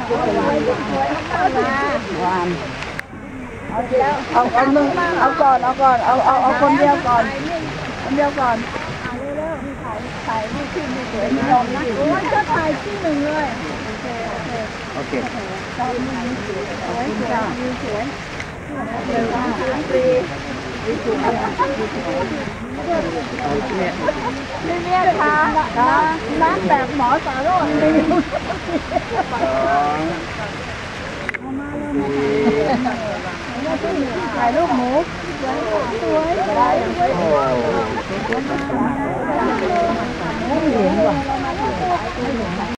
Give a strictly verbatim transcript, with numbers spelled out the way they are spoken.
หวานเอาเอาเอาหนึ่งเอาก่อนเอาก่อนเอาเอาเอาคนเดียวก่อนคนเดียวก่อนเอาเร็วๆถ่ายถ่ายรูปที่มีสวยยอมนะโอ้ยจะถ่ายที่หนึ่งเลยโอเคโอเคถ่ายมือสวยสวยมือสวยเร็วมากฟรีนี่เนี่ยค่ะน้ำแบบหมอสาโรจน์ดีถ่ายรูปหมูสวยสวยสวยไม่เห็นว่ะ